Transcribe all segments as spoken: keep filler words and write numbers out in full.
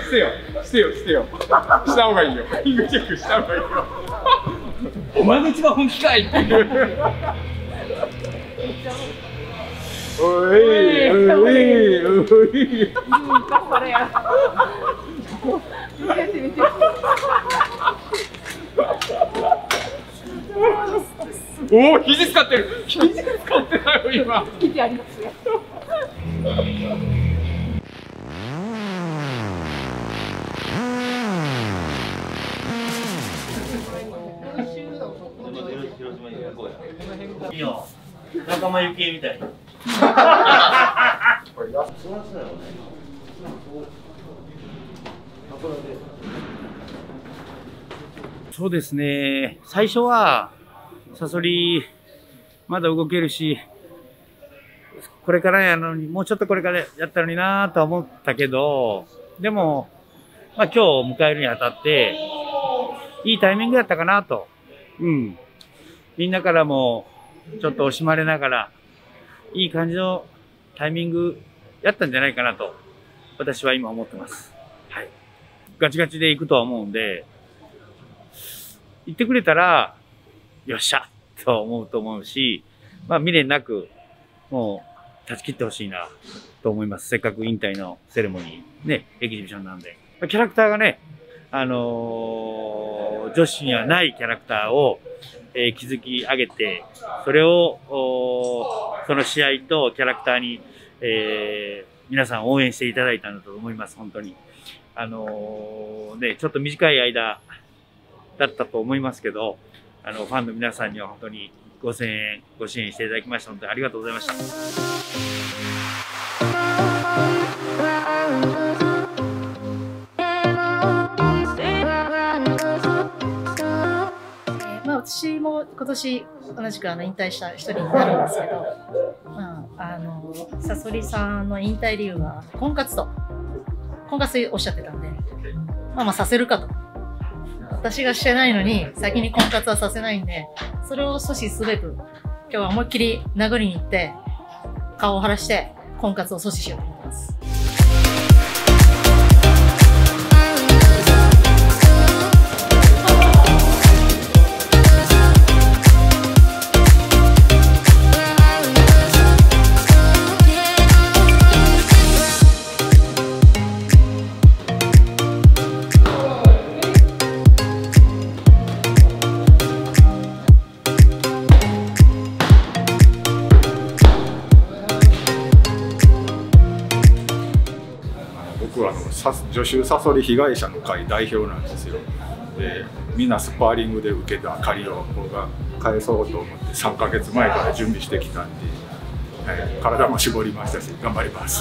してよしてよしてよした方がいいよ。リングチェックした方がいいよ。お前が一番本気かいっていう。おいおいおいおい。おお、肘使ってる。肘使ってないよ今。肘ありますよ。 いいよ。仲間由紀恵みたいな。そうですね。最初はサソリまだ動けるし、これからやのにもうちょっとこれからやったのになとは思ったけど、でもまあ今日を迎えるにあたっていいタイミングだったかなと。うん。みんなからもちょっと惜しまれながらいい感じのタイミングやったんじゃないかなと私は今思ってます。はい。ガチガチで行くとは思うんで、行ってくれたらよっしゃと思うと思うし、まあ未練なくもう断ち切ってほしいなと思います。せっかく引退のセレモニーね、エキシビションなんで、キャラクターがね、あのー、女子にはないキャラクターをえー、築き上げて、それをその試合とキャラクターに、えー、皆さん応援していただいたんだと思います。本当にあのー、ね、ちょっと短い間だったと思いますけど、あのファンの皆さんには本当にご声援ご支援していただきましたのでありがとうございました。 私も今年同じくあの引退した一人になるんですけど、まあ、あのサソリさんの引退理由は婚活と婚活おっしゃってたんで、まあまあさせるかと。私がしてないのに先に婚活はさせないんで、それを阻止すべく今日は思いっきり殴りに行って顔を腫らして婚活を阻止しようと思ってます。 僕はあの女子サソリ被害者の会代表なんですよ。でみんなスパーリングで受けた借りを僕が返そうと思ってさんかげつまえから準備してきたんで、はい、体も絞りましたし頑張ります。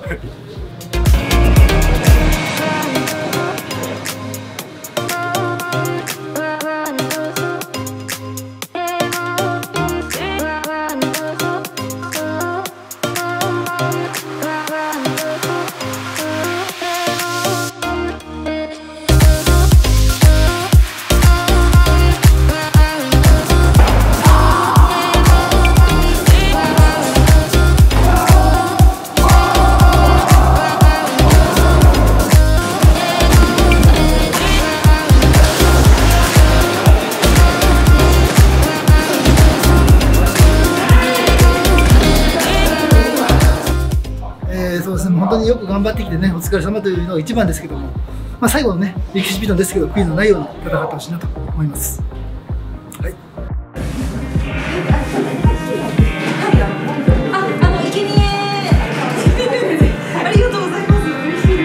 本当によく頑張ってきてね、お疲れ様というのが一番ですけども、まあ、最後のね、エキシビションですけど、悔いのないように戦ってほしいなと思います。はい。 あ、あの、生贄ありがとうございます。嬉しいです。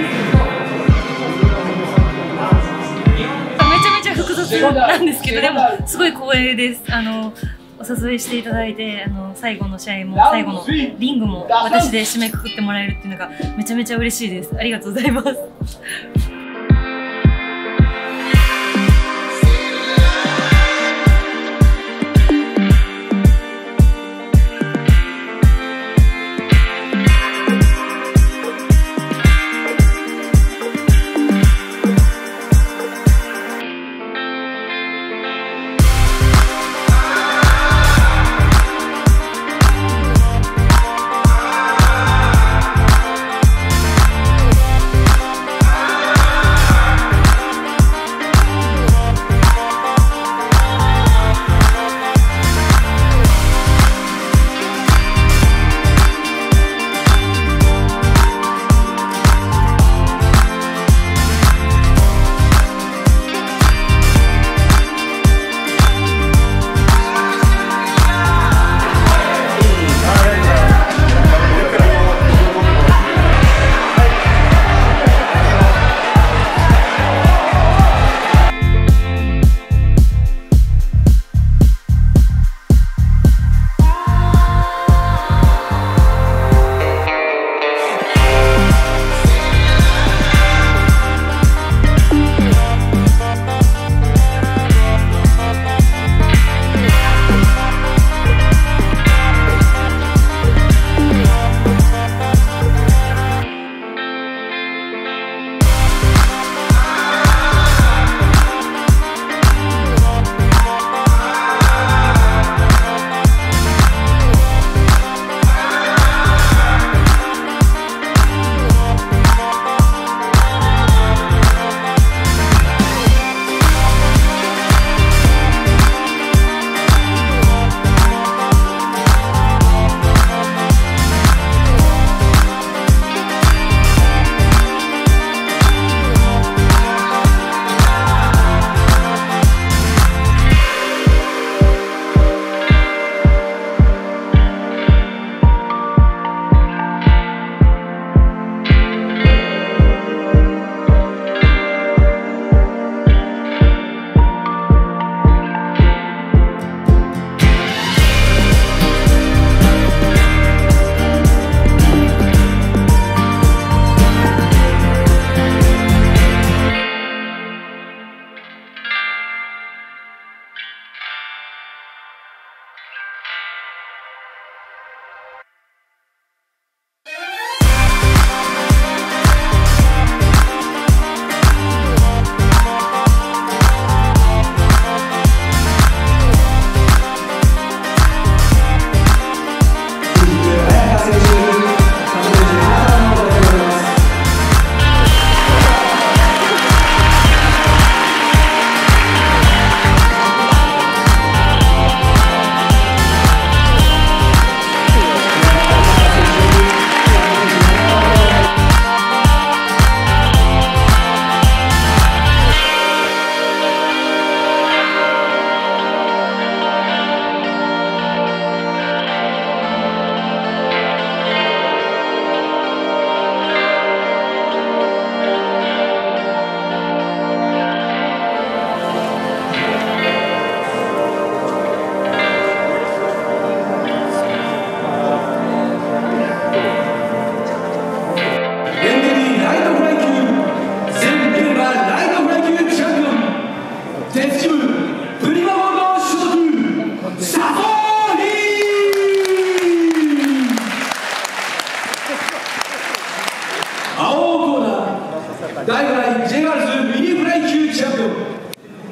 めちゃめちゃ複雑なんですけど、でも、すごい光栄です。あのお誘いしていただいて、あの最後の試合も最後のリングも私で締めくくってもらえるっていうのがめちゃめちゃ嬉しいです。ありがとうございます。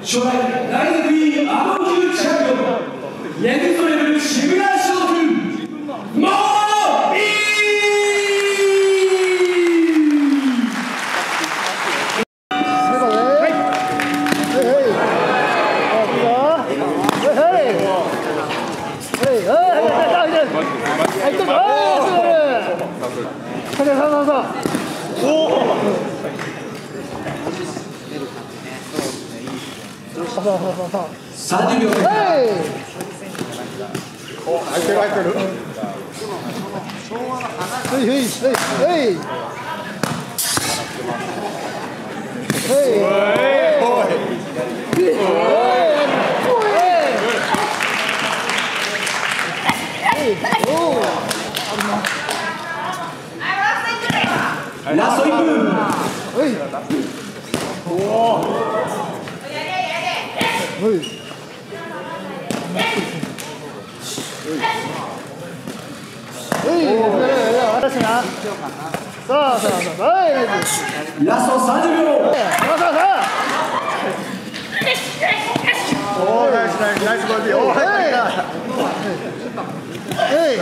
初代ライズビーアド級チャンピオンネクストレベル渋谷翔君モーリーさんじゅうびょう。 お、入ってる入ってる。はいはいはいはい。 ラストいっぷん。 おお。はい。 ラストさんじゅうびょう。 おお、ナイスナイスナイスボディ。おお、入った。 はい。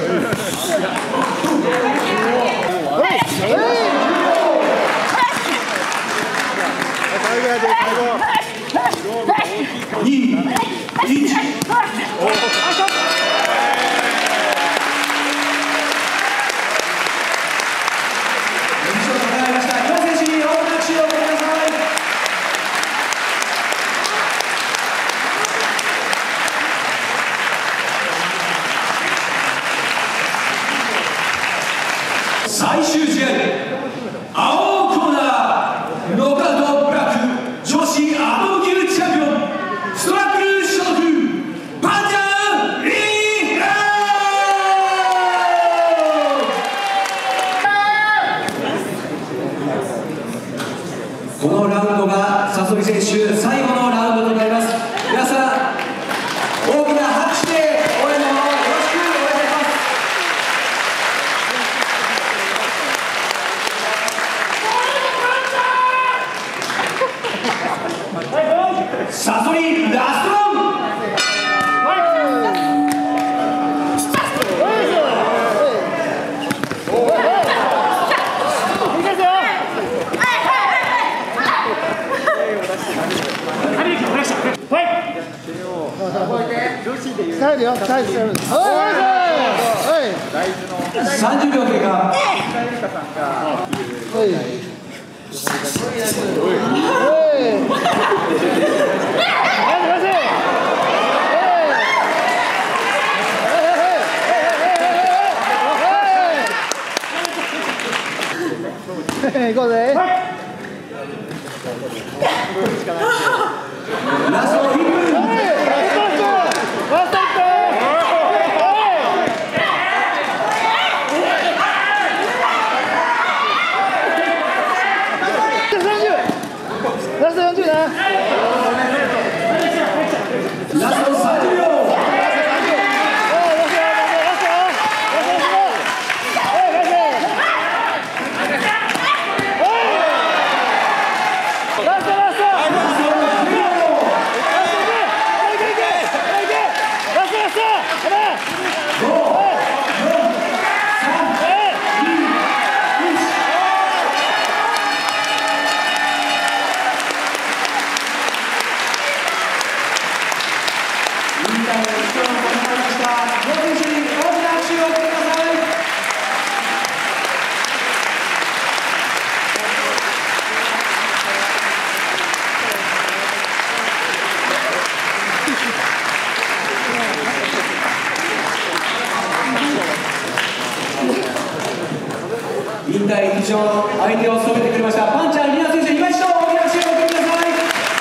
最後やで、最後。 に、いち。最終試合、青コーナー、ノックアウトブラック女子アド級チャンピオン、ストラック所属、パンチャーリーラー。このラウンドがサソリ選手最後のラウンドとなります。皆さん、大きな拍手で応援のほどよろしくお願いします。サソリラストラウンド。さんじゅうびょう経過。 行こうぜ。 ラストいっぷん。 ラストよんじゅうな。 ラストさんじゅうびょう。引退以上相手を務めてくれましたパンチャーリナ選手、今一度大きな拍手をお送りください。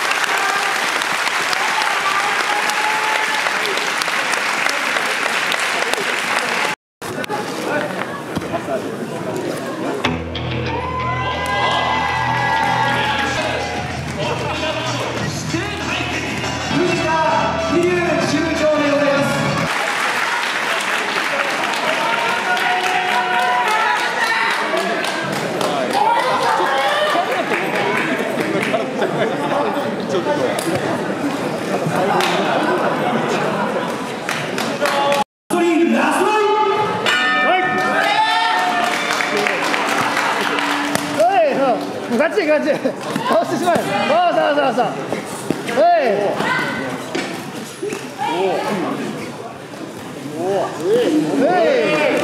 藤田理由中長でございます。 ちょっと。 ガチガチ倒してしまえ。そうそうそうそう。はい。おお。おお。はい。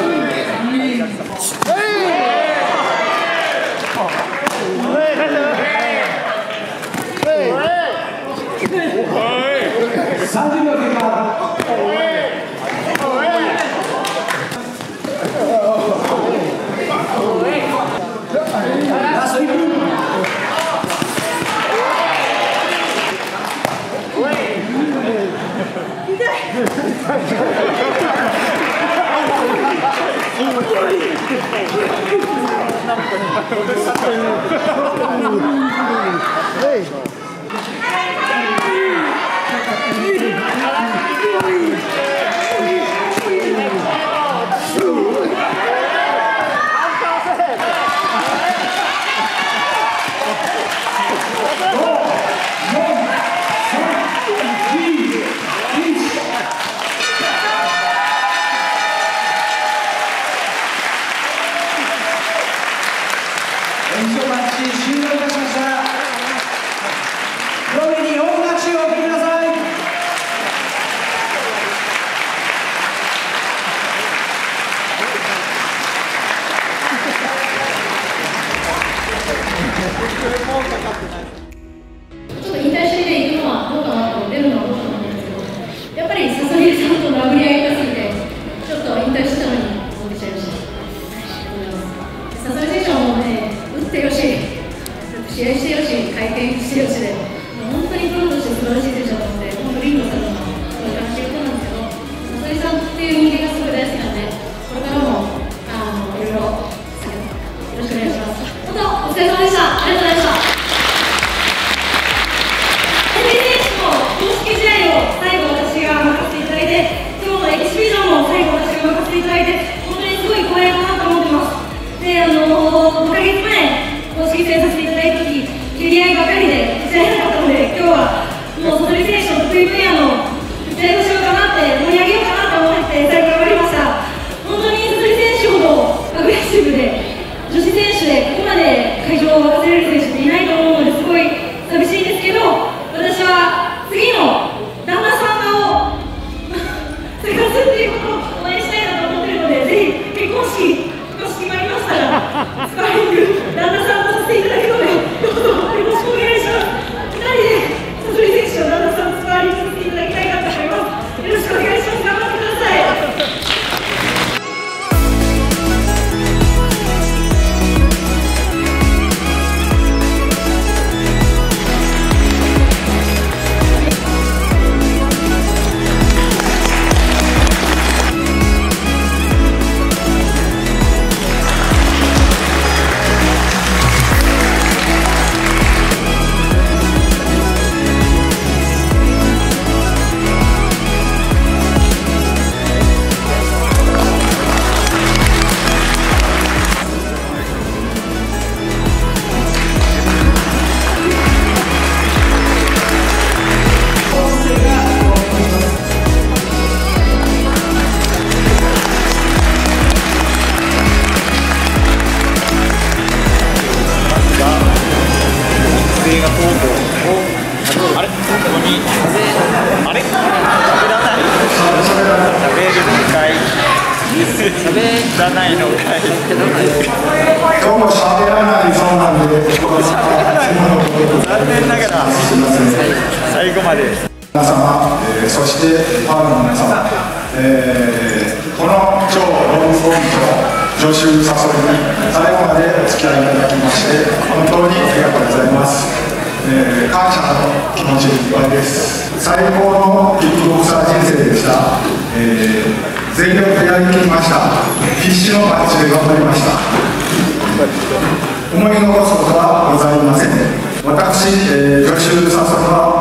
さんじゅうびょう経過。ラストいっぷん。 ちょっと引退していくのはどうかなと、出るのはどうかなと思うんですけど、やっぱりサソリさんと殴り合いがすぎて、ちょっと引退したのに戻ってきちゃいました。サソリ選手はもうね、打ってよし、試合してよし、回転してよしで、本当にプロとして素晴らしい選手だと思って、本当リングさんのそういう感じで言ったんですけど、サソリさんっていう人間がすごい大好きなんで、これからもあのいろいろよろしくお願いします。本当お疲れ様でした。ありがとうございました。公式試合を最後私が任せていただいて、今日のエキシビジョンも最後私が任せていただいて、本当にすごい光栄だなと思ってます。で、あのごかげつまえ公式戦させていただいたとき、蹴り合いばかりで打ち合えなかったので、今日はもうサソリ選手の得意分野の打ち合いをしようかなって、盛り上げようかなと思って最後頑張りました。本当にサソリ選手ほどアグレッシブで、女子選手でここまで会場を沸かせられる選手っていないと思うので、すごい寂しいんですけど、私は次の旦那さんを探すっていうことを応援したいなと思っているので、ぜひ結婚式、もし決まりましたら、スパーリング、旦那さんとさせていただくので、どうぞよろしくお願いします。ふたりでサソリ選手と旦那さんとスパーリングさせていただきたいなと思います。よろしくお願いします。頑張ってください。 らないのかい。今日も喋らないそうなんで、 残念ながら最後まで。 皆様、えー、そしてファンの皆様、えー、この超ロングコントの助手サソリに最後までお付き合いいただきまして本当にありがとうございます。えー、感謝の気持ちでいっぱいです。最高のキックボクサー人生でした。えー、全力でやりきりました。必死のマッチで頑張りました。思い残すことはございません。私、えー、助手サソリは